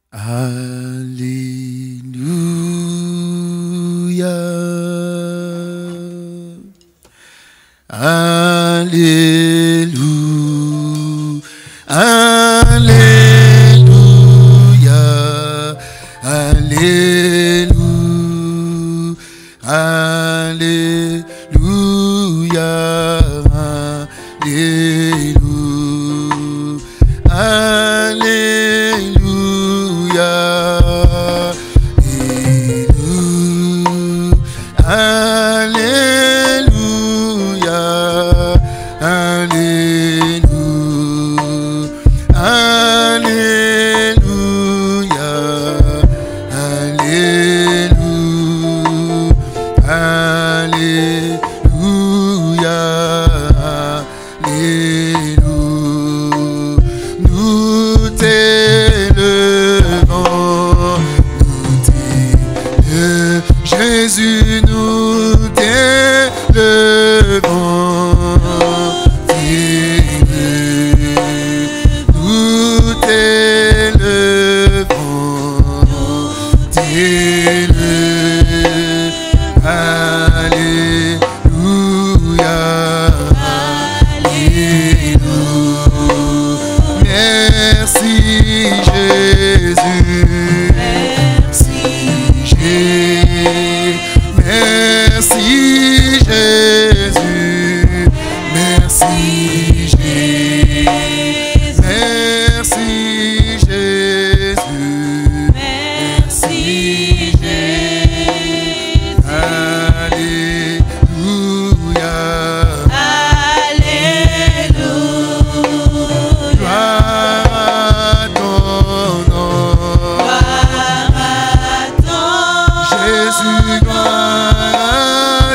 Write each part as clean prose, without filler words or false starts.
Alléluia. Alléluia. Alléluia. Alléluia. Alléluia. Alléluia. Alléluia. Jésus, nous t'élevons, nous t'élevons, Alléluia, Alléluia. Merci Jésus. Merci Jésus, merci Jésus, merci Jésus, merci Jésus, Alléluia, Alléluia, gloire à ton nom, gloire à ton Jésus, gloire.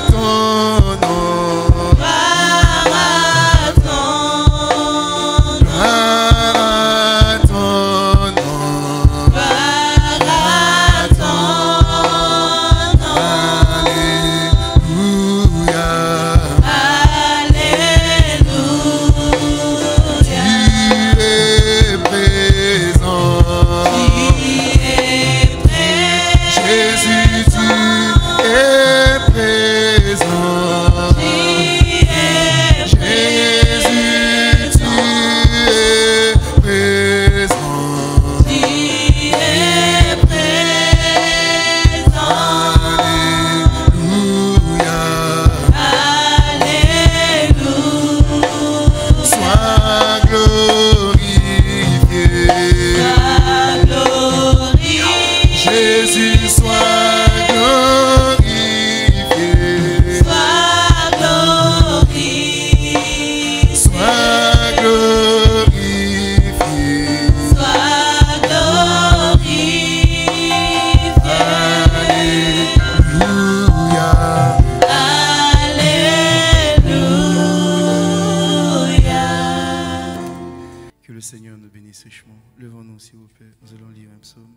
Levons-nous s'il vous plaît, nous allons lire un psaume.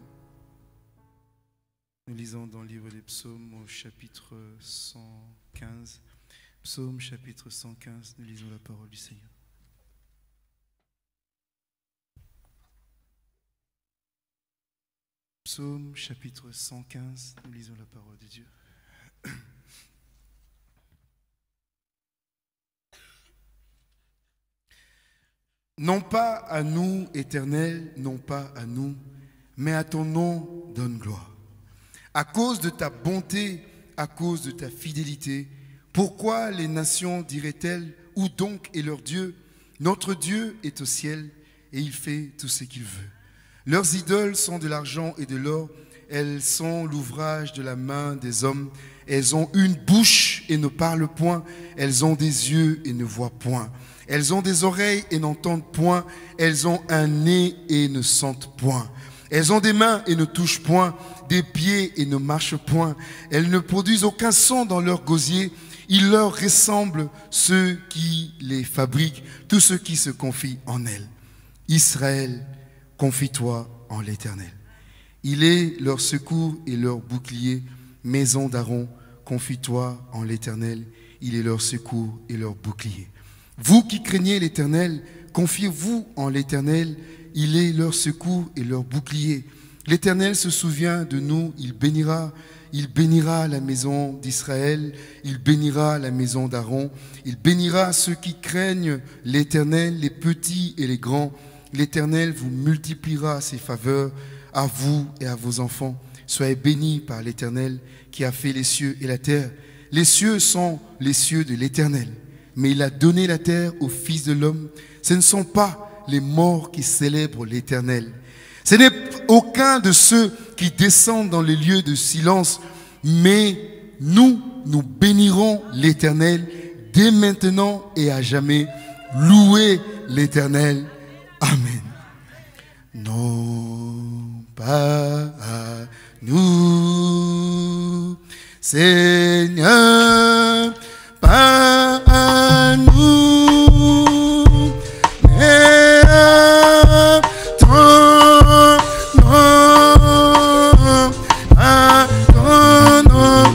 Nous lisons dans le livre des psaumes au chapitre 115. Psaume chapitre 115, nous lisons la parole du Seigneur. Psaume chapitre 115, nous lisons la parole de Dieu. Non pas à nous, Éternel, non pas à nous, mais à ton nom donne gloire. À cause de ta bonté, à cause de ta fidélité, pourquoi les nations diraient-elles, où donc est leur Dieu? Notre Dieu est au ciel et il fait tout ce qu'il veut. Leurs idoles sont de l'argent et de l'or, elles sont l'ouvrage de la main des hommes. Elles ont une bouche et ne parlent point, elles ont des yeux et ne voient point. Elles ont des oreilles et n'entendent point. Elles ont un nez et ne sentent point. Elles ont des mains et ne touchent point, des pieds et ne marchent point. Elles ne produisent aucun son dans leur gosier. Il leur ressemble ceux qui les fabriquent, tous ceux qui se confient en elles. Israël, confie-toi en l'Éternel. Il est leur secours et leur bouclier. Maison d'Aaron, confie-toi en l'Éternel. Il est leur secours et leur bouclier. Vous qui craignez l'Éternel, confiez-vous en l'Éternel, il est leur secours et leur bouclier. L'Éternel se souvient de nous, il bénira la maison d'Israël, il bénira la maison d'Aaron, il bénira ceux qui craignent l'Éternel, les petits et les grands. L'Éternel vous multipliera ses faveurs à vous et à vos enfants. Soyez bénis par l'Éternel qui a fait les cieux et la terre. Les cieux sont les cieux de l'Éternel, mais il a donné la terre au Fils de l'homme. Ce ne sont pas les morts qui célèbrent l'Éternel. Ce n'est aucun de ceux qui descendent dans les lieux de silence, mais nous bénirons l'Éternel dès maintenant et à jamais. Louez l'Éternel. Amen. Non pas à nous, Seigneur, pas à nous, mais à ton nom, à ton nom,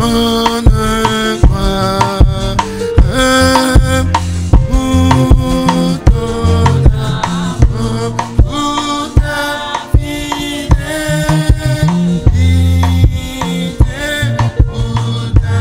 donne-moi pour ton amour, pour ta fidélité, pour ta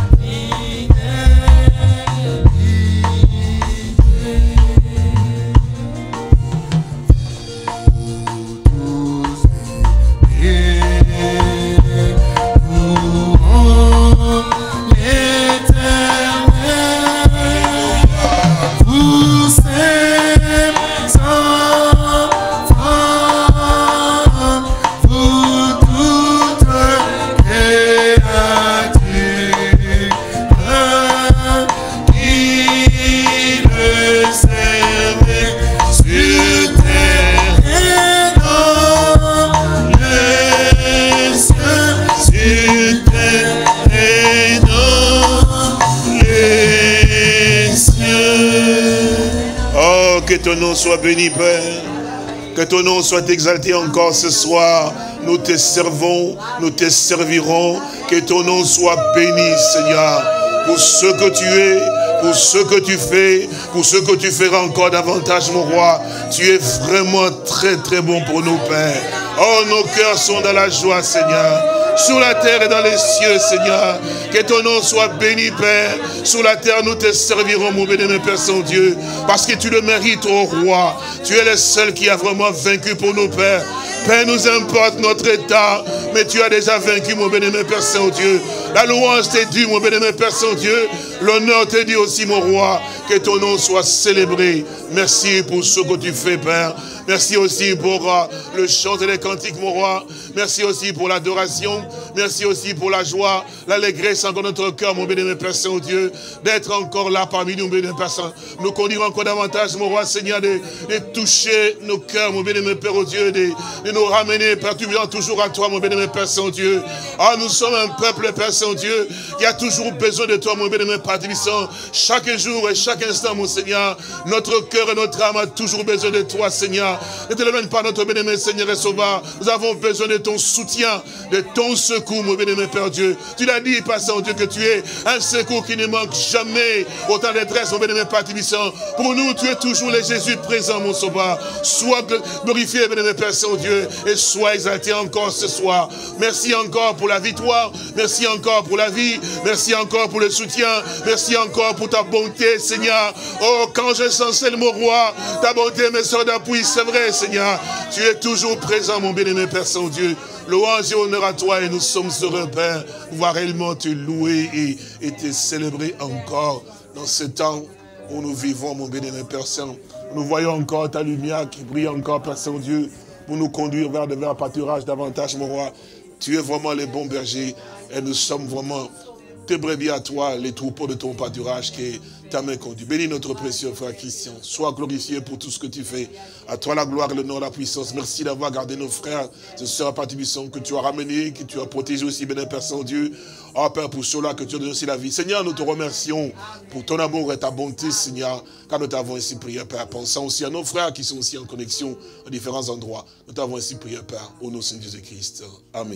Que ton nom soit béni, Père. Que ton nom soit exalté encore ce soir. Nous te servons, nous te servirons. Que ton nom soit béni, Seigneur, pour ce que tu es, pour ce que tu fais, pour ce que tu feras encore davantage, mon roi. Tu es vraiment très très bon pour nous, Père. Oh, nos cœurs sont dans la joie, Seigneur. Sur la terre et dans les cieux, Seigneur. Que ton nom soit béni, Père. Sur la terre, nous te servirons, mon béni, Père Saint-Dieu. Parce que tu le mérites, ô roi. Tu es le seul qui a vraiment vaincu pour nous, Père. Père, nous importe notre état, mais tu as déjà vaincu, mon bien-aimé Père Saint-Dieu. La louange t'est due, mon bien-aimé Père Saint-Dieu. L'honneur t'est dû aussi, mon roi. Que ton nom soit célébré. Merci pour ce que tu fais, Père. Merci aussi pour le chant et les cantiques, mon roi. Merci aussi pour l'adoration. Merci aussi pour la joie, l'allégresse encore notre cœur, mon bien-aimé Père Saint-Dieu, d'être encore là parmi nous, mon bien-aimé Père Saint. Nous conduire encore davantage, mon roi Seigneur, de toucher nos cœurs, mon bien-aimé Père au Dieu, de nous ramener, Père, toujours à toi, mon bien-aimé Père Saint-Dieu. Ah, nous sommes un peuple, Père Saint-Dieu, qui a toujours besoin de toi, mon bien-aimé Père Saint. Chaque jour et chaque instant, mon Seigneur, notre cœur et notre âme a toujours besoin de toi, Seigneur. Ne te l'éloigne pas, notre bien-aimé Seigneur et Sauveur. Nous avons besoin de ton soutien, de ton secours, mon bien-aimé Père Dieu. Tu l'as dit, Père Saint-Dieu, que tu es un secours qui ne manque jamais au temps de détresse, mon bien-aimé Père Tibissant. Pour nous, tu es toujours le Jésus présent, mon Sauveur. Sois glorifié, bien-aimé Père Saint-Dieu, et sois exalté encore ce soir. Merci encore pour la victoire. Merci encore pour la vie. Merci encore pour le soutien. Merci encore pour ta bonté, Seigneur. Oh, quand je sens seul, mon roi, ta bonté me sort d'appui, c'est vrai, Seigneur. Tu es toujours présent, mon bien-aimé Père Saint-Dieu. Louange et honneur à toi, et nous sommes heureux, Père, pouvoir réellement te louer et te célébrer encore dans ce temps où nous vivons, mon bien-aimé Père Saint. Nous voyons encore ta lumière qui brille encore, Père Saint-Dieu, pour nous conduire vers de verts pâturages davantage, mon roi. Tu es vraiment le bon berger, et nous sommes vraiment tes brebis à toi, les troupeaux de ton pâturage qui est ta main conduite. Bénis notre précieux frère Christian. Sois glorifié pour tout ce que tu fais. À toi la gloire, l'honneur, la puissance. Merci d'avoir gardé nos frères, ce sœurs par que tu as ramenés, que tu as protégé aussi, béni Père Saint-Dieu. Oh Père, pour cela que tu as donné aussi la vie. Seigneur, nous te remercions pour ton amour et ta bonté, Seigneur, car nous t'avons ainsi prié, Père. Pensant aussi à nos frères qui sont aussi en connexion à différents endroits. Nous t'avons ainsi prié, Père, au nom de Jésus-Christ. Amen.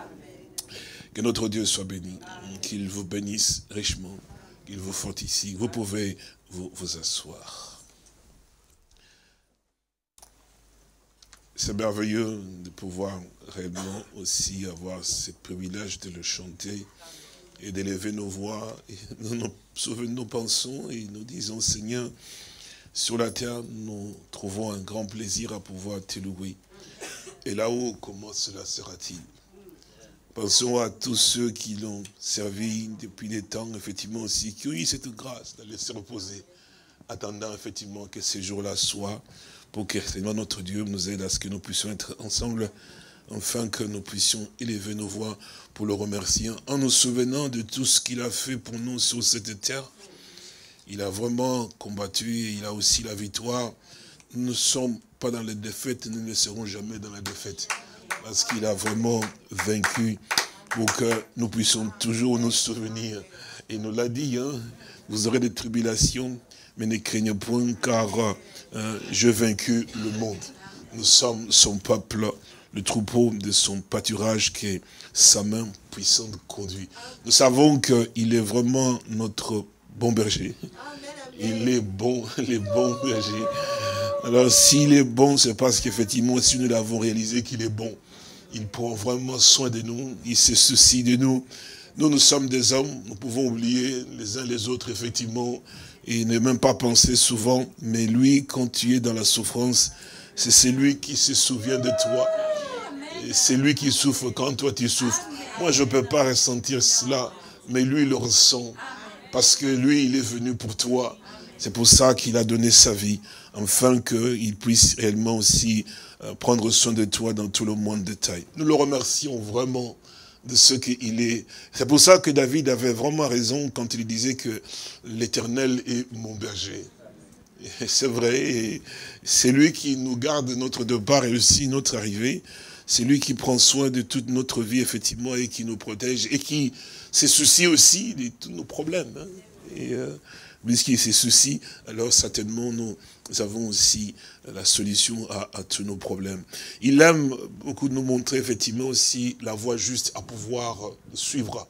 Que notre Dieu soit béni, qu'il vous bénisse richement, qu'il vous fortifie. Vous pouvez vous asseoir. C'est merveilleux de pouvoir réellement aussi avoir ce privilège de le chanter et d'élever nos voix. Et nous pensons et nous disons, Seigneur, sur la terre, nous trouvons un grand plaisir à pouvoir te louer. Et là-haut, comment cela sera-t-il? Pensons à tous ceux qui l'ont servi depuis des temps, effectivement aussi, qui ont eu cette grâce d'aller se reposer, attendant effectivement que ces jours-là soient, pour que Seigneur notre Dieu nous aide à ce que nous puissions être ensemble, afin que nous puissions élever nos voix pour le remercier, en nous souvenant de tout ce qu'il a fait pour nous sur cette terre. Il a vraiment combattu et il a aussi la victoire. Nous ne sommes pas dans la défaite, nous ne serons jamais dans la défaite. Parce qu'il a vraiment vaincu pour que nous puissions toujours nous souvenir. Et il nous l'a dit, hein, vous aurez des tribulations, mais ne craignez point, car j'ai vaincu le monde. Nous sommes son peuple, le troupeau de son pâturage que sa main puissante conduit. Nous savons qu'il est vraiment notre bon berger. Il est bon, les bons bergers. Alors s'il est bon, c'est parce qu'effectivement, si nous l'avons réalisé qu'il est bon, il prend vraiment soin de nous, il se soucie de nous. Nous sommes des hommes, nous pouvons oublier les uns les autres, effectivement, et ne même pas penser souvent, mais lui, quand tu es dans la souffrance, c'est celui qui se souvient de toi. Et c'est lui qui souffre quand toi tu souffres. Moi, je ne peux pas ressentir cela, mais lui, il le ressent. Parce que lui, il est venu pour toi. C'est pour ça qu'il a donné sa vie, afin qu'il puisse réellement aussi prendre soin de toi dans tout le monde de détail. Nous le remercions vraiment de ce qu'il est. C'est pour ça que David avait vraiment raison quand il disait que l'Éternel est mon berger. C'est vrai, c'est lui qui nous garde notre départ et aussi notre arrivée. C'est lui qui prend soin de toute notre vie, effectivement, et qui nous protège, et qui se soucie aussi de tous nos problèmes. Hein. Et puisqu'il se soucie, alors certainement nous avons aussi la solution à tous nos problèmes. Il aime beaucoup nous montrer, effectivement, aussi la voie juste à pouvoir suivre.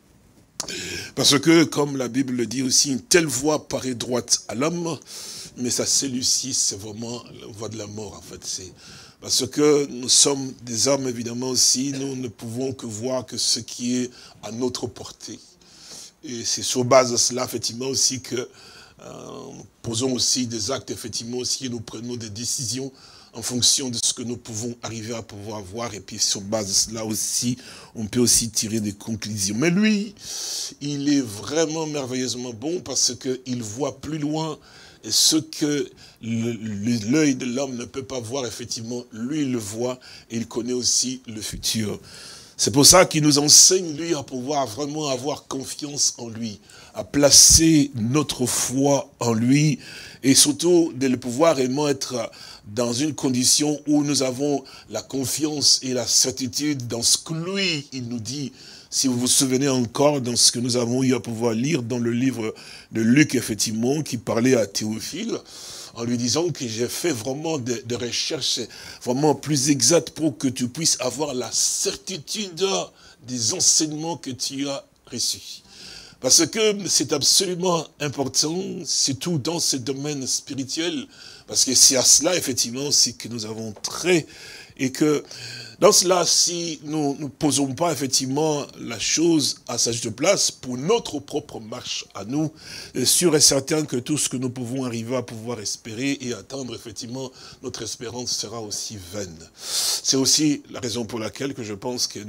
Parce que, comme la Bible le dit aussi, une telle voie paraît droite à l'homme, mais sa celui-ci, c'est vraiment la voie de la mort, en fait. C'est parce que nous sommes des hommes, évidemment aussi, nous ne pouvons que voir que ce qui est à notre portée. Et c'est sur base de cela, effectivement, aussi que nous posons aussi des actes, effectivement, aussi, et nous prenons des décisions en fonction de ce que nous pouvons arriver à pouvoir voir. Et puis, sur base de cela aussi, on peut aussi tirer des conclusions. Mais lui, il est vraiment merveilleusement bon parce qu'il voit plus loin. Et ce que l'œil de l'homme ne peut pas voir, effectivement, lui, il le voit et il connaît aussi le futur. C'est pour ça qu'il nous enseigne, lui, à pouvoir vraiment avoir confiance en lui, à placer notre foi en lui et surtout de le pouvoir vraiment être dans une condition où nous avons la confiance et la certitude dans ce que lui, il nous dit. Si vous vous souvenez encore dans ce que nous avons eu à pouvoir lire dans le livre de Luc, effectivement, qui parlait à Théophile, en lui disant que j'ai fait vraiment des recherches vraiment plus exactes pour que tu puisses avoir la certitude des enseignements que tu as reçus. Parce que c'est absolument important, surtout dans ce domaine spirituel, parce que c'est à cela, effectivement, aussi que nous avons trait, et que dans cela, si nous ne posons pas effectivement la chose à sa juste place pour notre propre marche à nous, sûr et certain que tout ce que nous pouvons arriver à pouvoir espérer et attendre, effectivement, notre espérance sera aussi vaine. C'est aussi la raison pour laquelle que je pense que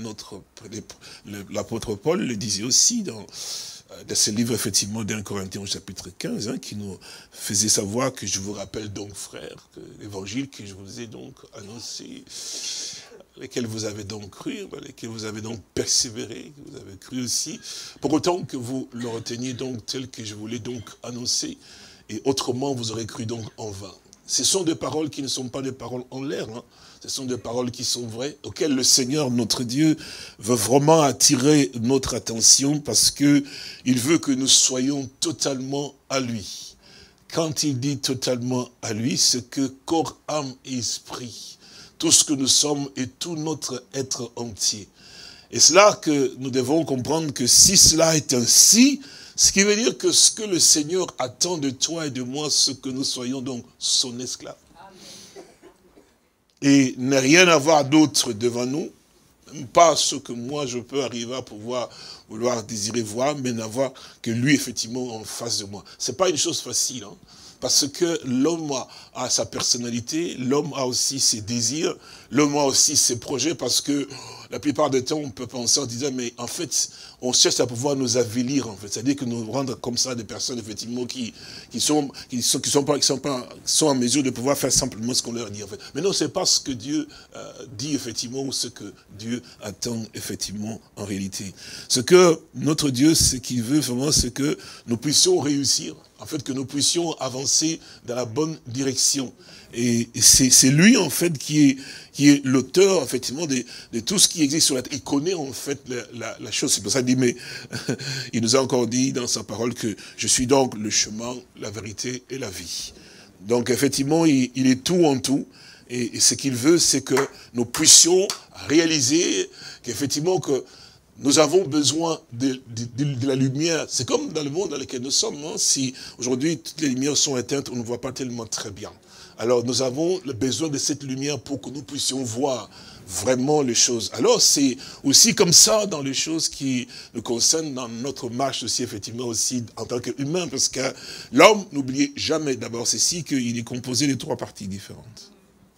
l'apôtre Paul le disait aussi dans ce livre, effectivement, d'un Corinthiens au chapitre 15, hein, qui nous faisait savoir que je vous rappelle donc, frères, que l'évangile que je vous ai donc annoncé, lesquels vous avez donc cru, dans lesquels vous avez donc persévéré, que vous avez cru aussi, pour autant que vous le reteniez donc tel que je vous l'ai donc annoncé, et autrement vous aurez cru donc en vain. Ce sont des paroles qui ne sont pas des paroles en l'air, hein. Ce sont des paroles qui sont vraies, auxquelles le Seigneur, notre Dieu, veut vraiment attirer notre attention parce que il veut que nous soyons totalement à lui. Quand il dit totalement à lui, c'est que corps, âme et esprit, tout ce que nous sommes et tout notre être entier. Et c'est là que nous devons comprendre que si cela est ainsi, ce qui veut dire que ce que le Seigneur attend de toi et de moi, c'est que nous soyons donc son esclave. et ne rien avoir d'autre devant nous, même pas ce que moi je peux arriver à vouloir désirer voir, mais n'avoir que lui effectivement en face de moi. C'est pas une chose facile, hein, parce que l'homme a sa personnalité, l'homme a aussi ses désirs, l'homme a aussi ses projets, parce que la plupart du temps on peut penser en disant, mais en fait on cherche à pouvoir nous avilir, en fait, c'est-à-dire que nous rendre comme ça des personnes effectivement qui sont en mesure de pouvoir faire simplement ce qu'on leur dit, en fait. Mais non, c'est pas ce que Dieu dit effectivement, ou ce que Dieu attend effectivement en réalité. Ce que notre Dieu, ce qu'il veut vraiment, c'est que nous puissions réussir, en fait, que nous puissions avancer dans la bonne direction. Et c'est lui, en fait, qui est l'auteur, effectivement, de tout ce qui existe sur la terre. Il connaît, en fait, la chose. C'est pour ça qu'il dit, mais il nous a encore dit dans sa parole que je suis donc le chemin, la vérité et la vie. Donc, effectivement, il est tout en tout. Et ce qu'il veut, c'est que nous puissions réaliser qu'effectivement, que nous avons besoin de la lumière. C'est comme dans le monde dans lequel nous sommes. Hein. Si aujourd'hui, toutes les lumières sont éteintes, on ne voit pas tellement très bien. Alors, nous avons le besoin de cette lumière pour que nous puissions voir vraiment les choses. Alors, c'est aussi comme ça dans les choses qui nous concernent, dans notre marche aussi, effectivement, aussi en tant qu'humain, parce que l'homme, n'oubliez jamais d'abord ceci, qu'il est composé de 3 parties différentes.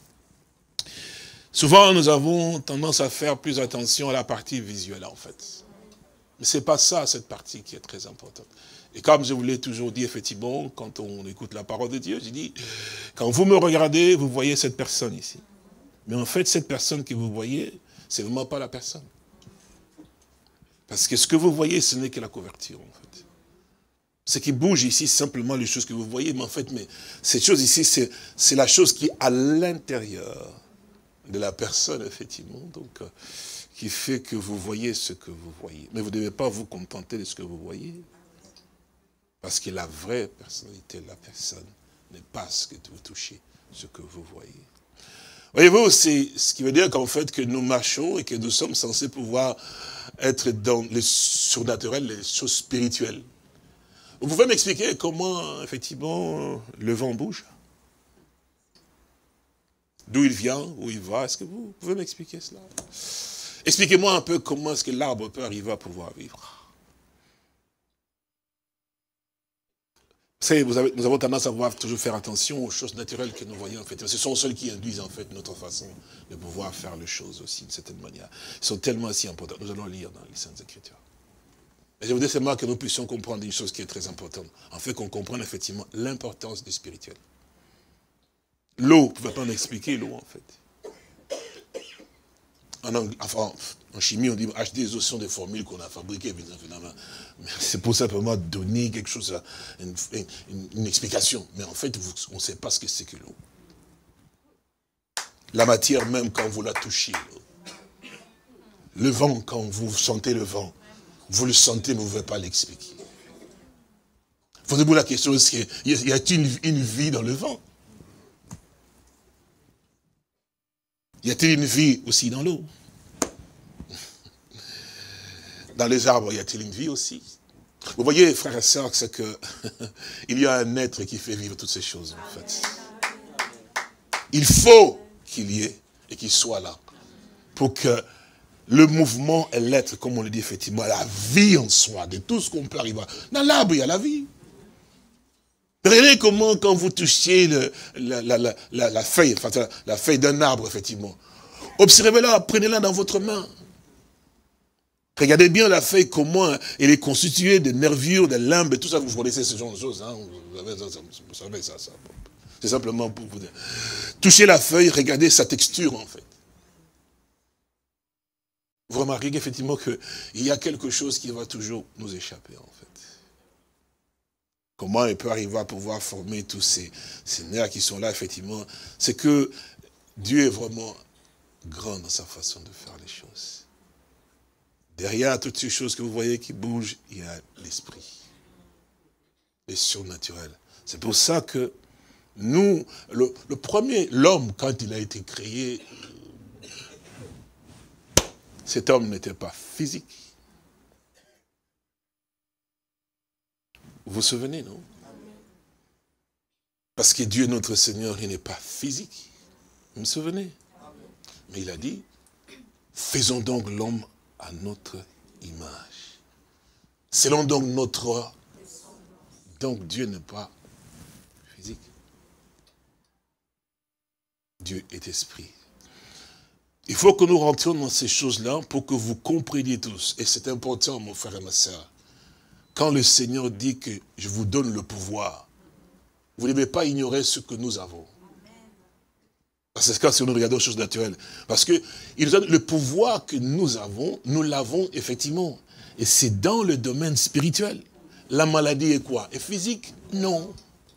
Souvent, nous avons tendance à faire plus attention à la partie visuelle, en fait. Mais c'est pas ça, cette partie qui est très importante. Et comme je vous l'ai toujours dit, effectivement, quand on écoute la parole de Dieu, j'ai dit, quand vous me regardez, vous voyez cette personne ici. Mais en fait, cette personne que vous voyez, c'est vraiment pas la personne. Parce que ce que vous voyez, ce n'est que la couverture, en fait. Ce qui bouge ici, c'est simplement les choses que vous voyez, mais en fait, cette chose ici, c'est la chose qui est à l'intérieur de la personne, effectivement, donc, qui fait que vous voyez ce que vous voyez. Mais vous ne devez pas vous contenter de ce que vous voyez. Parce que la vraie personnalité de la personne n'est pas ce que vous touchez, ce que vous voyez. Voyez-vous, c'est ce qui veut dire qu'en fait, que nous marchons et que nous sommes censés pouvoir être dans le surnaturel, les choses spirituelles. Vous pouvez m'expliquer comment, effectivement, le vent bouge? D'où il vient, où il va? Est-ce que vous pouvez m'expliquer cela? Expliquez-moi un peu comment est-ce que l'arbre peut arriver à pouvoir vivre. Vous savez, nous avons tendance à vouloir toujours faire attention aux choses naturelles que nous voyons, en fait. Ce sont celles qui induisent, en fait, notre façon de pouvoir faire les choses aussi, d'une certaine manière. Ils sont tellement si importants. Nous allons lire dans les Saintes Écritures. Et je voudrais seulement que nous puissions comprendre une chose qui est très importante. En fait, qu'on comprenne effectivement l'importance du spirituel. L'eau, vous ne pouvez pas m'expliquer l'eau, en fait. En chimie, on dit H2O sont des formules qu'on a fabriquées, finalement. C'est pour simplement donner quelque chose, une explication. Mais en fait, on ne sait pas ce que c'est que l'eau. La matière même, quand vous la touchez, le vent, quand vous sentez le vent, vous le sentez, mais vous ne pouvez pas l'expliquer. Posez-vous la question, y a-t-il une vie dans le vent? Y a-t-il une vie aussi dans l'eau? Dans les arbres, y a-t-il une vie aussi? Vous voyez, frères et sœurs, c'est que il y a un être qui fait vivre toutes ces choses, en fait. Il faut qu'il y ait et qu'il soit là pour que le mouvement et l'être, comme on le dit effectivement, la vie en soi, de tout ce qu'on peut arriver. Dans l'arbre, il y a la vie. Regardez comment, quand vous touchiez la feuille, enfin, la feuille d'un arbre, effectivement. Observez-la, prenez-la dans votre main. Regardez bien la feuille, comment elle est constituée de nervures, de limbes, tout ça, vous connaissez ce genre de choses, hein, vous savez ça. C'est simplement pour vous dire. Touchez la feuille, regardez sa texture, en fait. Vous remarquez effectivement qu'il y a quelque chose qui va toujours nous échapper, en fait. Comment il peut arriver à pouvoir former tous ces nerfs qui sont là, effectivement. C'est que Dieu est vraiment grand dans sa façon de faire les choses. Derrière toutes ces choses que vous voyez qui bougent, il y a l'esprit. Le surnaturel. C'est pour ça que nous, le premier, l'homme, quand il a été créé, cet homme n'était pas physique. Vous vous souvenez, non? Parce que Dieu, notre Seigneur, il n'est pas physique. Vous me souvenez? Mais il a dit, faisons donc l'homme à notre image. Selon donc notre... Donc Dieu n'est pas physique. Dieu est esprit. Il faut que nous rentrions dans ces choses-là pour que vous compreniez tous. Et c'est important, mon frère et ma soeur. Quand le Seigneur dit que je vous donne le pouvoir, vous ne devez pas ignorer ce que nous avons. C'est ce cas si on regarde aux choses naturelles. Parce que le pouvoir que nous avons, nous l'avons effectivement. Et c'est dans le domaine spirituel. La maladie est quoi? Est physique? Non.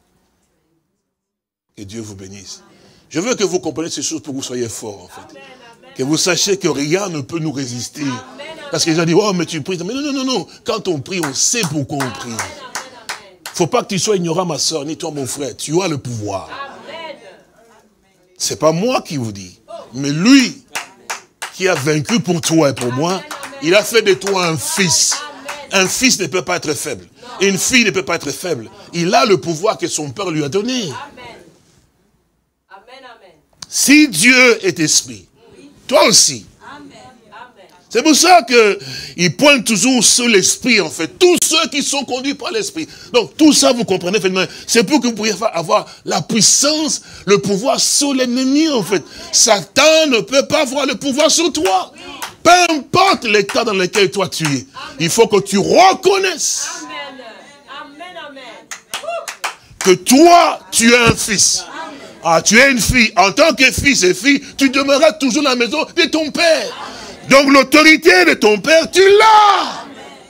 Que Dieu vous bénisse. Je veux que vous compreniez ces choses pour que vous soyez forts, en fait. Que vous sachiez que rien ne peut nous résister. Parce que les gens disent, oh, mais tu pries. Mais non, non, non, non. Quand on prie, on sait pourquoi on prie. Il ne faut pas que tu sois ignorant, ma soeur, ni toi, mon frère. Tu as le pouvoir. Ce n'est pas moi qui vous dis. Mais lui, qui a vaincu pour toi et pour moi, il a fait de toi un fils. Un fils ne peut pas être faible. Et une fille ne peut pas être faible. Il a le pouvoir que son père lui a donné. Si Dieu est esprit, toi aussi. C'est pour ça qu'il pointe toujours sur l'esprit, en fait. Tous ceux qui sont conduits par l'esprit. Donc, tout ça, vous comprenez, c'est pour que vous puissiez avoir la puissance, le pouvoir sur l'ennemi, en fait. Satan ne peut pas avoir le pouvoir sur toi. Peu importe l'état dans lequel toi tu es. Il faut que tu reconnaisses que toi, tu es un fils. Ah, tu es une fille. En tant que fils et fille, tu demeureras toujours dans la maison de ton père. Donc l'autorité de ton père, tu l'as.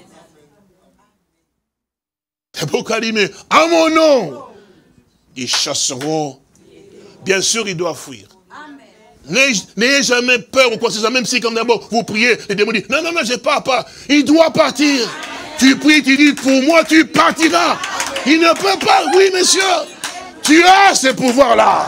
C'est pourquoi il dit, mais à mon nom, ils chasseront. Bien sûr, ils doivent fuir. N'ayez jamais peur ou quoi que ce soit, même si comme d'abord vous priez, les démons disent, non, non, non, je pars pas. Il doit partir. Tu pries, tu dis, pour moi, tu partiras. Il ne peut pas, oui, monsieur. Tu as ce pouvoir-là.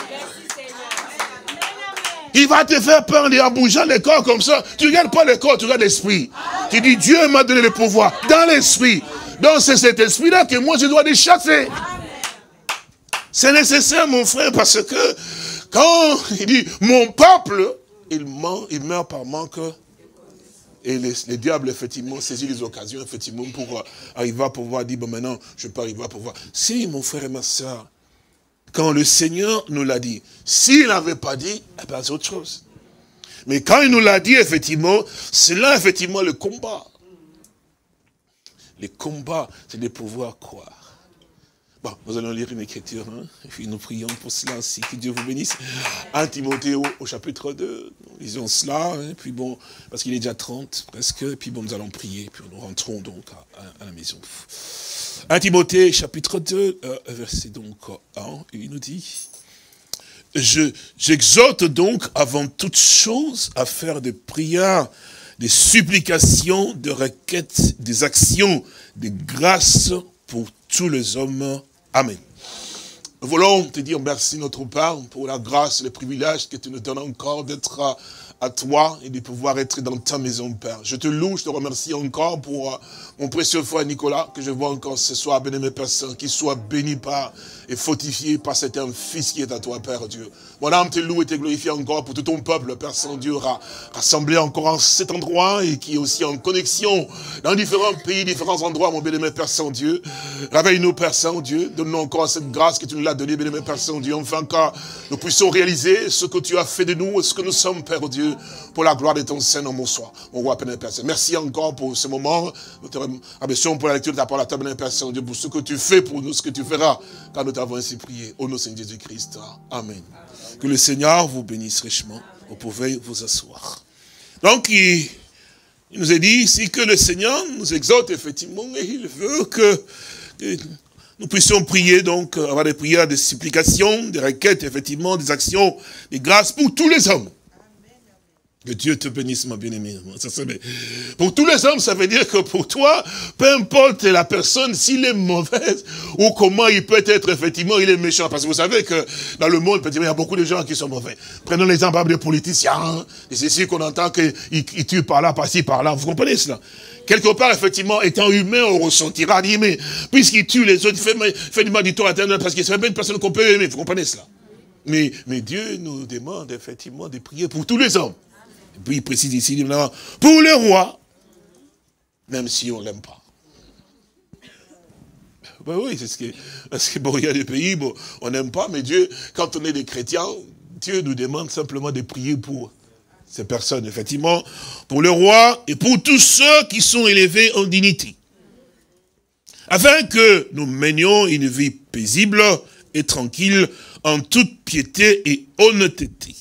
Il va te faire peur en bougeant le corps comme ça. Tu ne regardes pas le corps, tu regardes l'esprit. Tu dis, Dieu m'a donné le pouvoir dans l'esprit. Donc c'est cet esprit-là que moi je dois les chasser. C'est nécessaire, mon frère, parce que quand il dit, mon peuple, il meurt par manque. Et les diables, effectivement, saisissent les occasions, effectivement, pour arriver à pouvoir dire, bon, maintenant, je peux arriver à pouvoir. Si, mon frère et ma soeur, quand le Seigneur nous l'a dit, s'il n'avait pas dit, eh ben, c'est autre chose. Mais quand il nous l'a dit, effectivement, c'est là, effectivement, le combat. Le combat, c'est de pouvoir croire. Bon, nous allons lire une écriture, hein, et puis nous prions pour cela aussi, que Dieu vous bénisse. 1 Timothée au chapitre 2, nous lisons cela, hein, puis bon, parce qu'il est déjà 30 presque, et puis bon, nous allons prier, puis nous rentrons donc à la maison. 1 Timothée chapitre 2, verset donc 1, il nous dit, j'exhorte donc avant toute chose à faire des prières, des supplications, des requêtes, des actions, des grâces pour tous les hommes. Amen. Nous voulons te dire merci notre Père pour la grâce et le privilège que tu nous donnes encore d'être à toi et de pouvoir être dans ta maison, Père. Je te loue, je te remercie encore pour mon précieux frère Nicolas, que je vois encore ce soir, bien-aimé Père Saint, qu'il soit béni par et fortifié par cet un fils qui est à toi, Père Dieu. Mon âme te loue et te glorifie encore pour tout ton peuple, Père Saint-Dieu, rassemblé encore en cet endroit et qui est aussi en connexion dans différents pays, différents endroits, mon bien-aimé Père Saint-Dieu. Réveille-nous, Père Saint-Dieu, donne-nous encore cette grâce que tu nous l'as donnée, bien-aimé Père Saint-Dieu, enfin que nous puissions réaliser ce que tu as fait de nous et ce que nous sommes, Père Dieu, pour la gloire de ton Saint-Nom, mon soir, mon roi, Père Saint. Merci encore pour ce moment. Nous te remercions pour la lecture de ta parole, Père Saint-Dieu, pour ce que tu fais pour nous, ce que tu feras, car nous t'avons ainsi prié. Au nom de Seigneur Jésus-Christ. Amen. Que le Seigneur vous bénisse richement. Vous pouvez vous asseoir. Donc, il nous a dit ici que le Seigneur nous exhorte effectivement, et il veut que nous puissions prier, donc, avoir des prières, des supplications, des requêtes, effectivement, des actions, des grâces pour tous les hommes. Que Dieu te bénisse, ma bien-aimée. Pour tous les hommes, ça veut dire que pour toi, peu importe la personne, s'il est mauvaise, ou comment il peut être, effectivement, il est méchant. Parce que vous savez que dans le monde, il y a beaucoup de gens qui sont mauvais. Prenons l'exemple des politiciens, et c'est ici qu'on entend qu'ils tuent par là, par-ci, par-là. Vous comprenez cela? Quelque part, effectivement, étant humain, on ressentira, dit, mais puisqu'il tue les autres, il fait du mal du tout à l'intérieur, parce que c'est même pas une personne qu'on peut aimer. Vous comprenez cela? Mais Dieu nous demande effectivement de prier pour tous les hommes. Et puis il précise ici, pour le roi, même si on ne l'aime pas. Ben oui, parce que bon, il y a des pays, bon, on n'aime pas, mais Dieu, quand on est des chrétiens, Dieu nous demande simplement de prier pour ces personnes, effectivement, pour le roi et pour tous ceux qui sont élevés en dignité. Afin que nous menions une vie paisible et tranquille en toute piété et honnêteté.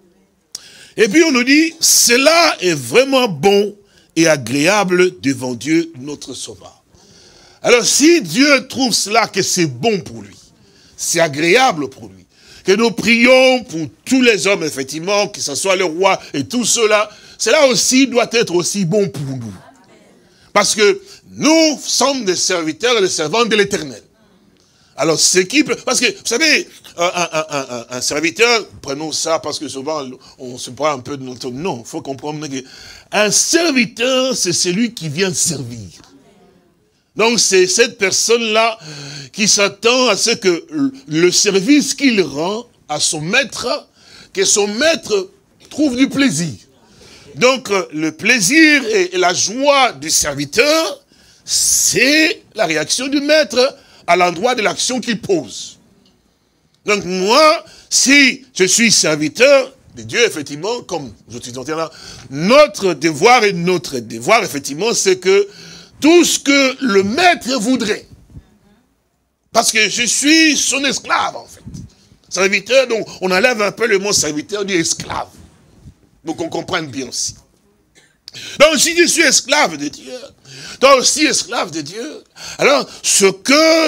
Et puis on nous dit, cela est vraiment bon et agréable devant Dieu, notre Sauveur. Alors si Dieu trouve cela, que c'est bon pour lui, c'est agréable pour lui, que nous prions pour tous les hommes, effectivement, que ce soit le roi et tout cela, cela aussi doit être aussi bon pour nous. Parce que nous sommes des serviteurs et des servantes de l'Éternel. Alors, parce que, vous savez, un serviteur, prenons ça parce que souvent, on se prend un peu de notre... Non, il faut comprendre qu'un serviteur, c'est celui qui vient servir. Donc, c'est cette personne-là qui s'attend à ce que le service qu'il rend à son maître, que son maître trouve du plaisir. Donc, le plaisir et la joie du serviteur, c'est la réaction du maître à l'endroit de l'action qu'il pose. Donc moi, si je suis serviteur de Dieu, effectivement, comme je suis entendu là, notre devoir, effectivement, c'est que tout ce que le maître voudrait, parce que je suis son esclave, en fait. Serviteur, donc on enlève un peu le mot serviteur du esclave. Donc on comprenne bien aussi. Donc si je suis esclave de Dieu, toi aussi esclave de Dieu, alors pour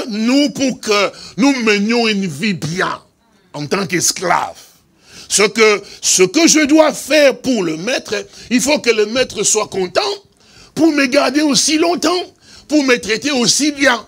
que nous menions une vie bien, en tant qu'esclave, ce que je dois faire pour le maître, il faut que le maître soit content, pour me garder aussi longtemps, pour me traiter aussi bien.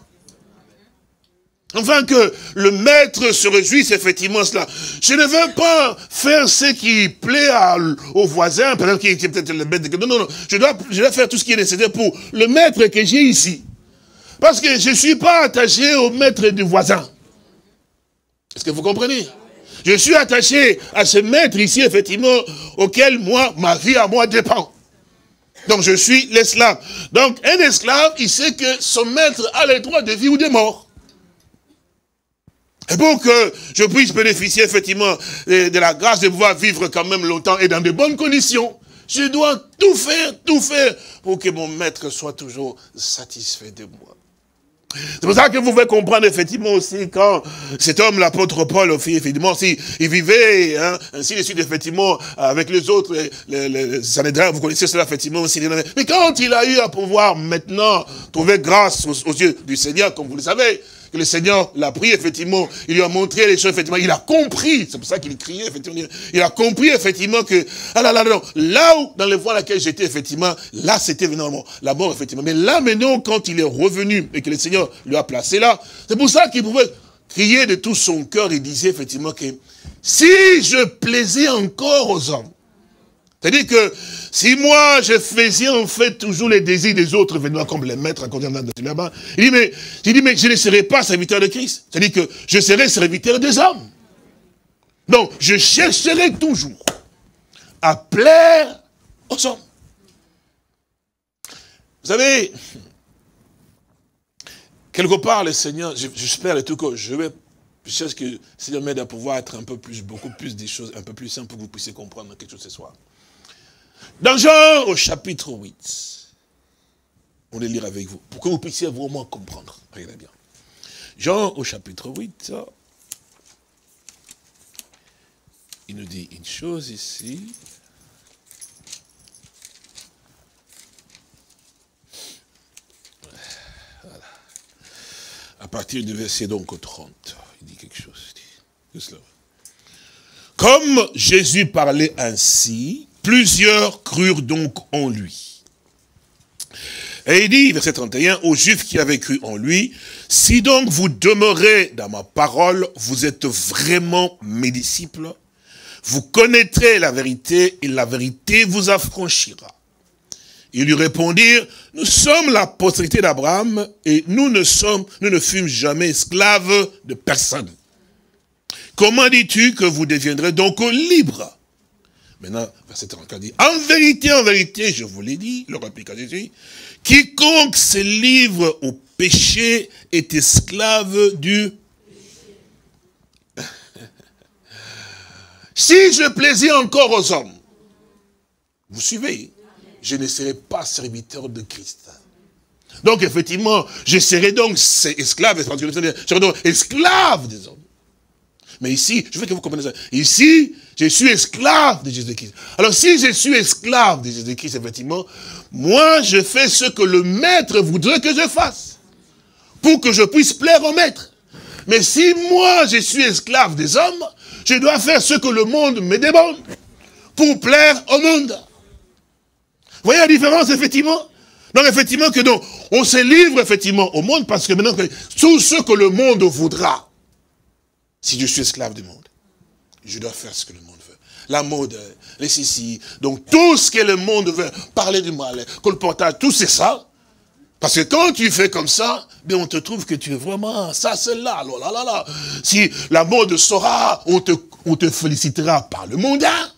Enfin que le maître se réjouisse effectivement cela. Je ne veux pas faire ce qui plaît au voisin, par exemple, qui est peut-être le maître. Non. Je dois faire tout ce qui est nécessaire pour le maître que j'ai ici. Parce que je ne suis pas attaché au maître du voisin. Est-ce que vous comprenez? Je suis attaché à ce maître ici, effectivement, auquel ma vie à moi dépend. Donc je suis l'esclave. Donc un esclave, il sait que son maître a le droit de vie ou de mort. Et pour que je puisse bénéficier effectivement de la grâce de pouvoir vivre quand même longtemps et dans de bonnes conditions, je dois tout faire pour que mon maître soit toujours satisfait de moi. C'est pour ça que vous pouvez comprendre effectivement aussi quand cet homme, l'apôtre Paul, effectivement, il vivait, ainsi de suite, effectivement, avec les autres, les Sanhédrins, vous connaissez cela effectivement aussi. Mais quand il a eu à pouvoir maintenant trouver grâce aux yeux du Seigneur, comme vous le savez, que le Seigneur l'a pris, effectivement, il lui a montré les choses, effectivement, il a compris, c'est pour ça qu'il criait, effectivement, il a compris, effectivement, que, là où, dans les voies dans lesquelles j'étais, effectivement, là, c'était évidemment la mort, effectivement. Mais là, maintenant, quand il est revenu, et que le Seigneur lui a placé là, c'est pour ça qu'il pouvait crier de tout son cœur, et disait, effectivement, que si je plaisais encore aux hommes, c'est-à-dire que si moi je faisais en fait toujours les désirs des autres venant comme les maîtres là-bas, il dit mais je ne serai pas serviteur de Christ. C'est-à-dire que je serai serviteur des hommes. Donc je chercherai toujours à plaire aux hommes. Vous savez, quelque part le Seigneur, j'espère et tout que je cherche que le Seigneur m'aide à pouvoir être beaucoup plus des choses, un peu plus simples pour que vous puissiez comprendre quelque chose ce soir. Dans Jean au chapitre 8, on va lire avec vous, pour que vous puissiez vraiment comprendre. Regardez bien. Jean au chapitre 8, il nous dit une chose ici. Voilà. À partir du verset donc 30, il dit quelque chose. Juste là. Comme Jésus parlait ainsi, plusieurs crurent donc en lui. Et il dit, verset 31, aux Juifs qui avaient cru en lui, si donc vous demeurez dans ma parole, vous êtes vraiment mes disciples, vous connaîtrez la vérité et la vérité vous affranchira. Ils lui répondirent, nous sommes la postérité d'Abraham et nous ne fûmes jamais esclaves de personne. comment dis-tu que vous deviendrez donc libres? Maintenant, verset 34 dit, en vérité, je vous l'ai dit, le répliqua Jésus, quiconque se livre au péché est esclave du... Si je plaisais encore aux hommes, vous suivez, je ne serai pas serviteur de Christ. Donc effectivement, je serai donc esclave, je serai donc esclave des hommes. Mais ici, je veux que vous compreniez ça. Ici, je suis esclave de Jésus-Christ. Alors si je suis esclave de Jésus-Christ, effectivement, moi je fais ce que le maître voudrait que je fasse. Pour que je puisse plaire au maître. Mais si moi je suis esclave des hommes, je dois faire ce que le monde me demande. Pour plaire au monde. Vous voyez la différence, effectivement? Donc, effectivement, que donc, on se livre, effectivement, au monde, parce que maintenant, tout ce que le monde voudra, si je suis esclave du monde, je dois faire ce que le monde veut. La mode, les ceci, donc tout ce que le monde veut, parler du mal, colportage, tout c'est ça. Parce que quand tu fais comme ça, bien on te trouve que tu es vraiment, ça c'est là, là, là, là. Si la mode saura, on te félicitera par le mondain.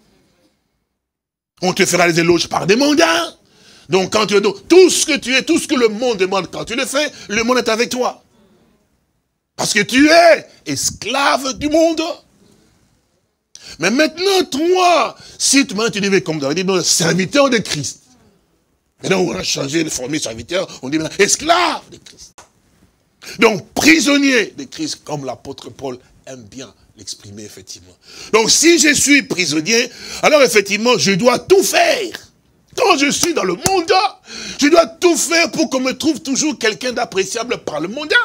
On te fera des éloges par des mondains. Donc, quand tu es, donc, tout ce que tu es, tout ce que le monde demande, quand tu le fais, le monde est avec toi. Parce que tu es esclave du monde. Mais maintenant, toi, si tu devais, comme vous avez dit, serviteur de Christ. Maintenant, on a changé de formule serviteur, on dit maintenant esclave de Christ. Donc, prisonnier de Christ, comme l'apôtre Paul aime bien l'exprimer, effectivement. Donc, si je suis prisonnier, alors, effectivement, je dois tout faire. Quand je suis dans le monde, je dois tout faire pour qu'on me trouve toujours quelqu'un d'appréciable par le monde.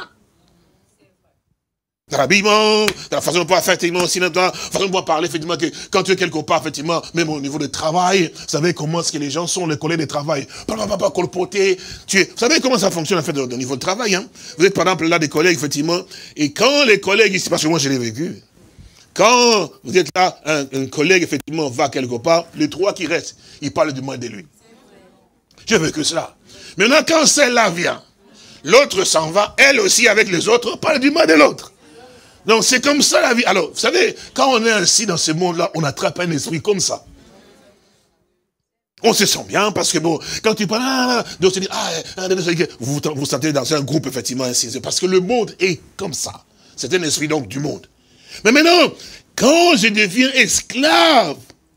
Dans l'habillement, dans la façon de pouvoir faire, effectivement, aussi, dans la façon de pouvoir parler, effectivement, que quand tu es quelque part, effectivement, même au niveau du travail, vous savez comment est-ce que les gens sont, les collègues de travail, pas colpoter, vous savez comment ça fonctionne, en fait, au niveau de travail, hein. Vous êtes, par exemple, là, des collègues, effectivement, et quand les collègues ici, parce que moi, je l'ai vécu, quand vous êtes là, un collègue, effectivement, va quelque part, les trois qui restent, ils parlent du mal de lui. J'ai vécu cela. Maintenant, quand celle-là vient, l'autre s'en va, elle aussi, avec les autres, parle du mal de l'autre. Donc, c'est comme ça la vie. Alors, vous savez, quand on est ainsi dans ce monde-là, on attrape un esprit comme ça. On se sent bien, parce que bon, quand tu parles, donc tu dis, vous vous sentez dans un groupe, effectivement, ainsi. Parce que le monde est comme ça. C'est un esprit, donc, du monde. Mais maintenant, quand je deviens esclave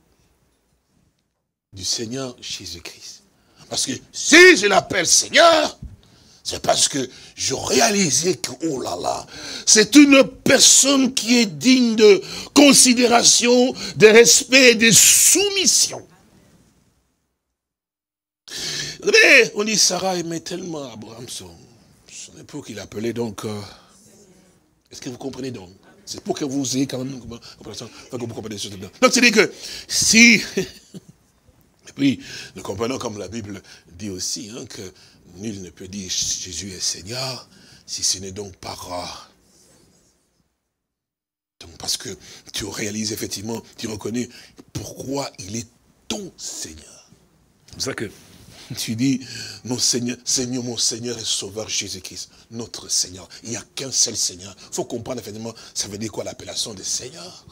du Seigneur Jésus-Christ, parce que si je l'appelle Seigneur, c'est parce que je réalisais que, oh là là, c'est une personne qui est digne de considération, de respect et de soumission. Vous savez, on dit Sarah aimait tellement Abraham, son époux qu'il appelait donc... Est-ce que vous comprenez donc? C'est pour que vous ayez quand même une compréhension, que vous comprenez ce truc-là. Donc c'est-à-dire que si... Et puis, nous comprenons comme la Bible dit aussi, hein, que nul ne peut dire Jésus est Seigneur, si ce n'est donc pas rare. Donc parce que tu réalises effectivement, tu reconnais pourquoi il est ton Seigneur. C'est pour ça que tu dis, mon Seigneur, Seigneur, mon Seigneur et Sauveur Jésus-Christ, notre Seigneur. Il n'y a qu'un seul Seigneur. Il faut comprendre effectivement, ça veut dire quoi l'appellation de Seigneur.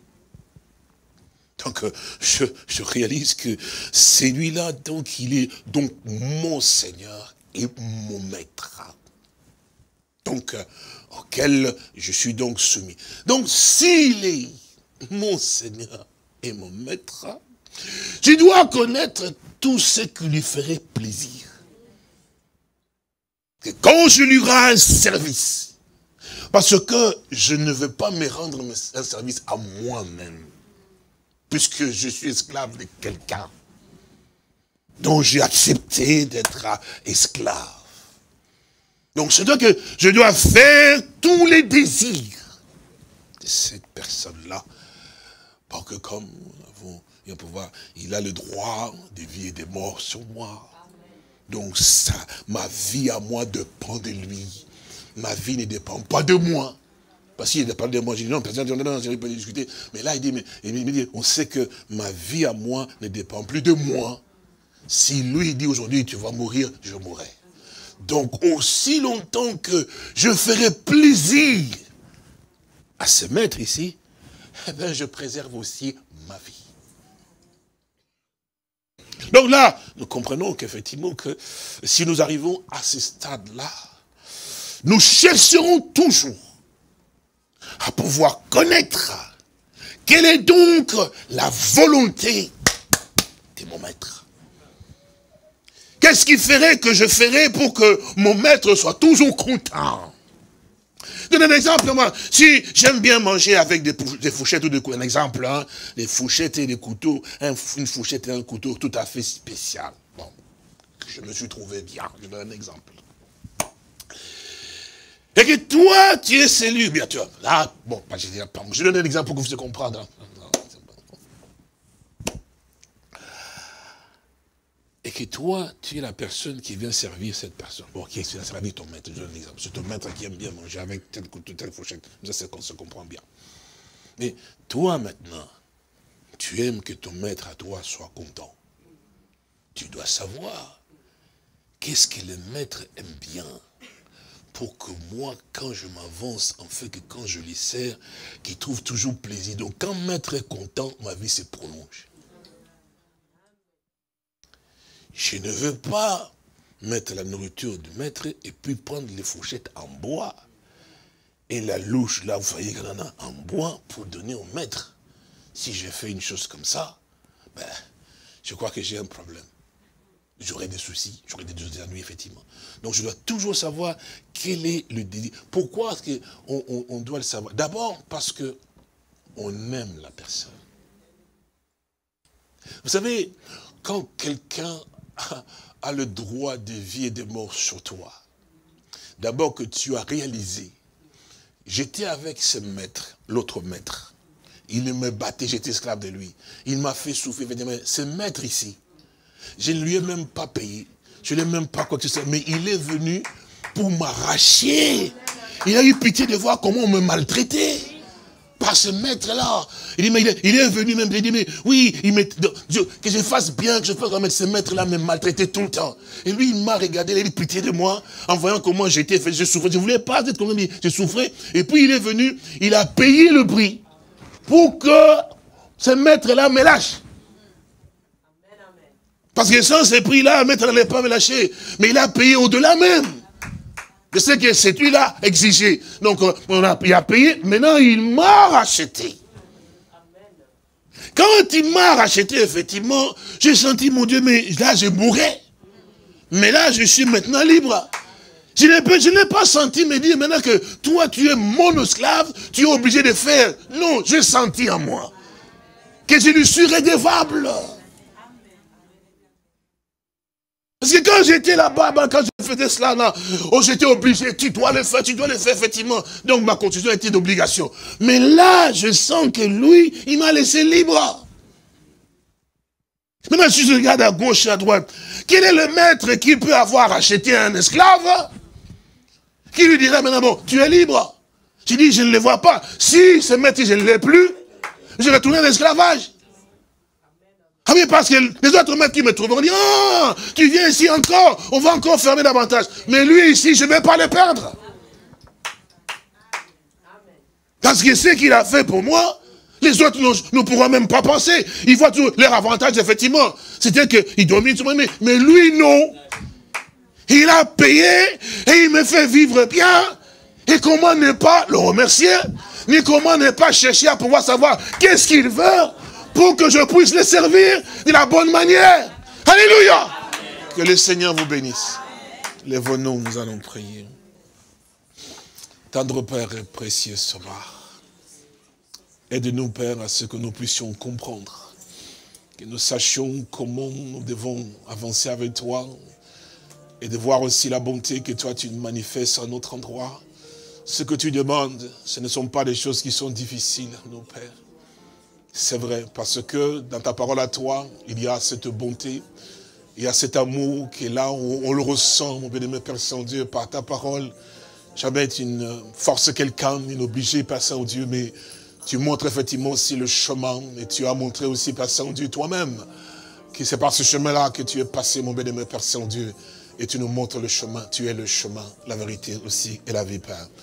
Donc, je réalise que celui-là, donc, il est donc mon Seigneur et mon Maître. Donc, auquel je suis donc soumis. Donc, s'il est mon Seigneur et mon Maître, je dois connaître tout ce qui lui ferait plaisir. Et quand je lui rends un service, parce que je ne veux pas me rendre un service à moi-même, puisque je suis esclave de quelqu'un dont j'ai accepté d'être esclave. Donc je dois faire tous les désirs de cette personne-là, parce que comme nous avons eu un pouvoir, il a le droit de vie et de mort sur moi. Donc ça, ma vie à moi dépend de lui. Ma vie ne dépend pas de moi. Parce qu'il dépend de moi, je dis non, personne ne peut discuter. Mais là, il me dit, on sait que ma vie à moi ne dépend plus de moi. Si lui dit aujourd'hui, tu vas mourir, je mourrai. Donc, aussi longtemps que je ferai plaisir à ce maître ici, eh bien, je préserve aussi ma vie. Donc là, nous comprenons qu'effectivement, que si nous arrivons à ce stade-là, nous chercherons toujours à pouvoir connaître quelle est donc la volonté de mon maître. Qu'est-ce qui ferait que je ferais pour que mon maître soit toujours content? Je donne un exemple, moi. Si j'aime bien manger avec des fourchettes ou des couteaux, un exemple, hein, des fourchettes et des couteaux, une fourchette et un couteau tout à fait spécial. Bon, je me suis trouvé bien, je donne un exemple. Et que toi, tu es celui, bien sûr. Là, bon, je donne un exemple pour que vous puissiez comprendre. Et que toi, tu es la personne qui vient servir cette personne. Bon, qui vient servir ton maître, je donne un exemple. C'est ton maître qui aime bien manger avec tel couteau, telle fourchette. Ça, c'est qu'on se comprend bien. Mais toi, maintenant, tu aimes que ton maître à toi soit content. Tu dois savoir qu'est-ce que le maître aime bien pour que moi, quand je m'avance, en fait que quand je lui sers, qu'il trouve toujours plaisir. Donc, quand maître est content, ma vie se prolonge. Je ne veux pas mettre la nourriture du maître et puis prendre les fourchettes en bois. Et la louche, là, vous voyez qu'il y en a en bois pour donner au maître. Si je fais une chose comme ça, ben, je crois que j'ai un problème. J'aurai des soucis, j'aurai des ennuis, effectivement. Donc je dois toujours savoir quel est le désir. Pourquoi est-ce qu'on doit le savoir? D'abord parce que on aime la personne. Vous savez, quand quelqu'un a le droit de vie et de mort sur toi, d'abord que tu as réalisé, j'étais avec ce maître, l'autre maître. Il me battait, j'étais esclave de lui. Il m'a fait souffrir. Ce maître ici, je ne lui ai même pas payé. Je ne l'ai même pas quoi que ce soit. Mais il est venu pour m'arracher. Il a eu pitié de voir comment on me maltraitait. Par ce maître-là. Il est venu même, il dit, mais oui, que je fasse bien, que je fasse remettre ce maître-là me maltraiter tout le temps. Et lui, il m'a regardé, il a eu pitié de moi, en voyant comment j'étais fait, je souffrais. Je ne voulais pas être comme lui, je souffrais. Et puis il est venu, il a payé le prix pour que ce maître-là me lâche. Parce que sans ce prix-là, le maître n'allait pas me lâcher. Mais il a payé au-delà même. Je sais que c'est lui-là exigé. Donc, il a payé. Maintenant, il m'a racheté. Quand il m'a racheté, effectivement, j'ai senti, mon Dieu, mais là, je mourrais. Mais là, je suis maintenant libre. Je n'ai pas senti me dire maintenant que toi, tu es mon esclave, tu es obligé de faire. Non, j'ai senti en moi que je lui suis redevable. Parce que quand j'étais là-bas, quand je faisais cela, là, oh, j'étais obligé, tu dois le faire, effectivement. Donc ma constitution était d'obligation. Mais là, je sens que lui, il m'a laissé libre. Maintenant, si je regarde à gauche et à droite, quel est le maître qui peut avoir acheté un esclave? Qui lui dirait maintenant, bon, tu es libre. Je dis, je ne le vois pas. Si ce maître, je ne l'ai plus, je vais retourner à l'esclavage. Ah oui, parce que les autres maîtres qui me trouvent, on dit, ah, tu viens ici encore, on va encore fermer davantage. Mais lui ici, je ne vais pas le perdre. Parce que ce qu'il a fait pour moi, les autres ne pourront même pas penser. Ils voient toujours leur avantage, effectivement. C'était qu'ils dominent sur moi, mais lui, non. Il a payé et il me fait vivre bien. Et comment ne pas le remercier, ni comment ne pas chercher à pouvoir savoir qu'est-ce qu'il veut pour que je puisse le servir de la bonne manière. Alléluia. Que le Seigneur vous bénisse. Lève-nous, nous allons prier. Tendre Père et précieux Sauveur, aide-nous, Père, à ce que nous puissions comprendre, que nous sachions comment nous devons avancer avec toi, et de voir aussi la bonté que toi tu manifestes à notre endroit. Ce que tu demandes, ce ne sont pas des choses qui sont difficiles, nos Pères. C'est vrai, parce que dans ta parole à toi, il y a cette bonté, il y a cet amour qui est là, on le ressent, mon bien-aimé Père Saint-Dieu, par ta parole. Jamais tu ne forces quelqu'un, ni n'obliges, Père Saint-Dieu, mais tu montres effectivement aussi le chemin, et tu as montré aussi, Père Saint-Dieu, toi-même, que c'est par ce chemin-là que tu es passé, mon bien-aimé Père Saint-Dieu, et tu nous montres le chemin. Tu es le chemin, la vérité aussi, et la vie, Père.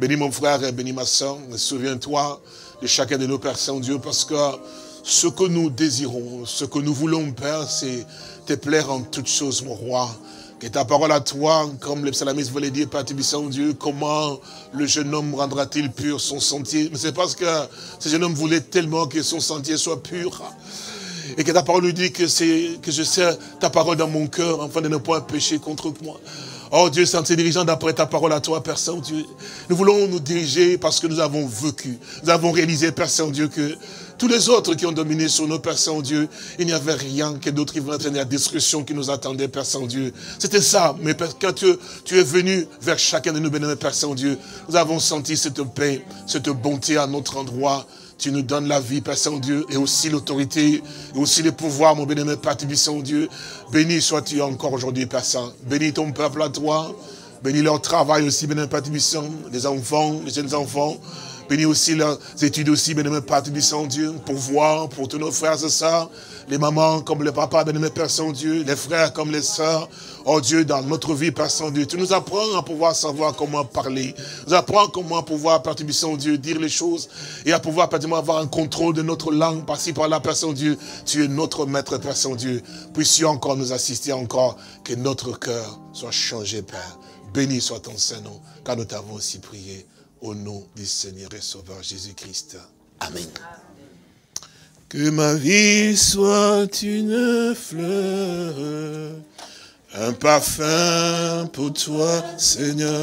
Bénis mon frère et bénis ma soeur. Souviens-toi de chacun de nos Pères Saint-Dieu, parce que ce que nous désirons, ce que nous voulons, Père, c'est te plaire en toutes choses, mon roi. Que ta parole à toi, comme le psalmiste voulait dire, Père Saint-Dieu, comment le jeune homme rendra-t-il pur son sentier? Mais c'est parce que ce jeune homme voulait tellement que son sentier soit pur. Et que ta parole lui dit que je sais ta parole dans mon cœur, afin de ne pas pécher contre moi. Oh Dieu, c'est en te dirigeant d'après ta parole à toi, Père Saint-Dieu. Nous voulons nous diriger parce que nous avons vécu. Nous avons réalisé, Père Saint-Dieu, que tous les autres qui ont dominé sur nos, Père Saint-Dieu, il n'y avait rien que d'autres qui venaient entraîner la destruction qui nous attendait, Père Saint-Dieu. C'était ça, mais quand tu es venu vers chacun de nous, bénémoine, Père Saint-Dieu, nous avons senti cette paix, cette bonté à notre endroit. Tu nous donnes la vie, Père Saint-Dieu, et aussi l'autorité, et aussi le pouvoir, mon bénémoine, Père Saint-Dieu. Béni sois-tu encore aujourd'hui, Père Saint. Bénis ton peuple à toi. Bénis leur travail aussi, bénémoine, Père Saint-Dieu, les enfants, les jeunes enfants. Bénis aussi leurs études aussi, bénémoine, Père Saint-Dieu, pour voir, pour tous nos frères et sœurs, les mamans comme les papas, bénémoine, Père Saint-Dieu, les frères comme les sœurs. Oh Dieu, dans notre vie, Père Saint-Dieu, tu nous apprends à pouvoir savoir comment parler. Tu nous apprends comment pouvoir, Père Saint-Dieu, dire les choses et à pouvoir, Père Saint-Dieu, avoir un contrôle de notre langue, par-ci, par-là, Père Saint-Dieu. Tu es notre maître, Père Saint-Dieu. Puissions encore nous assister encore, que notre cœur soit changé, Père. Béni soit ton Saint-Nom, car nous t'avons aussi prié. Au nom du Seigneur et Sauveur Jésus-Christ. Amen. Que ma vie soit une fleur, un parfum pour toi, Seigneur.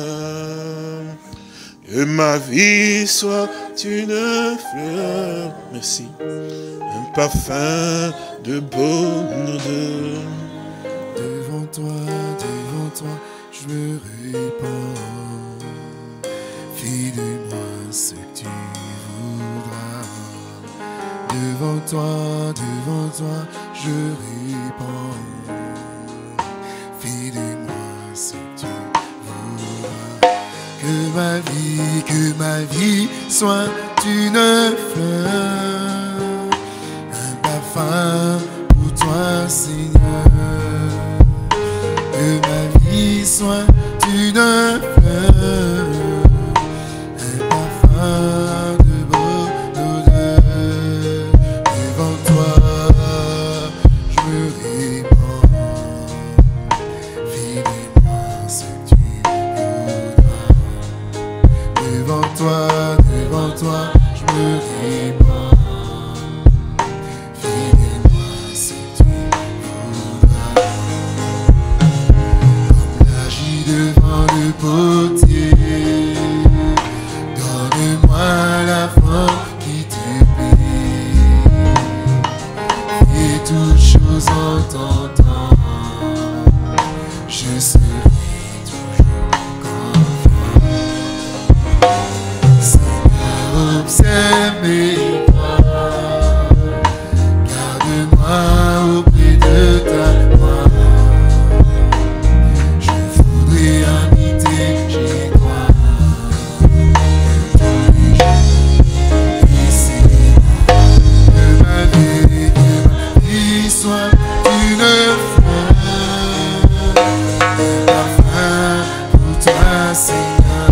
Que ma vie soit une fleur, merci, un parfum de bonne odeur. Devant toi, je me répands. Fais-de-moi ce que tu voudras. Devant toi, je répands. Fais-de-moi ce que tu voudras. Que ma vie soit une fleur, un parfum pour toi, Seigneur. Que ma vie soit une fleur, de bonne odeur. Devant toi, je me répands. Fais-de-moi ce que tu voudras. Devant toi, je me répands. Fais-de-moi ce que tu voudras. Comme l'agit devant le potier, donne-moi la forme qui te plaît, et toutes choses en ton temps, je serai toujours confiant. Seigneur, observe mes pas, garde-moi auprès de ta voix. Je voudrais habiter chez toi. Soit une fleur, un parfum pour toi, Seigneur.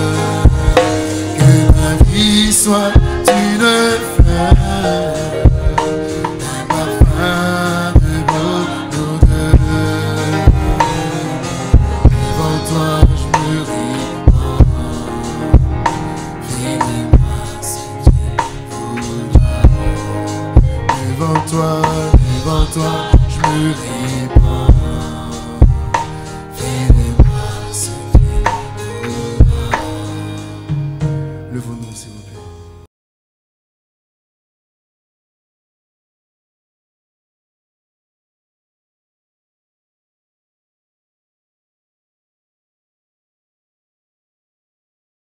Que ma vie soit une fleur, un parfum de bonne odeur. Devant toi, je me répands. Fais-moi ce que tu voudras. Devant toi, je me répands.